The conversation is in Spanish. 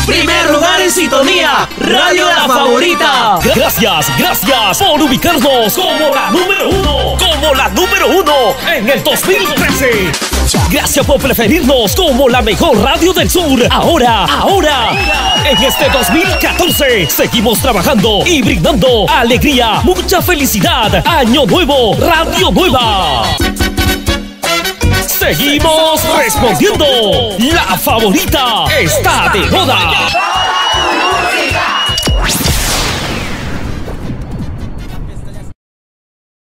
Primer lugar en sintonía, Radio La Favorita. Gracias por ubicarnos como la número uno en el 2013. Gracias por preferirnos como la mejor radio del sur. Ahora, en este 2014, seguimos trabajando y brindando alegría, mucha felicidad. Año nuevo, Radio Nueva. Seguimos respondiendo. La Favorita está de moda.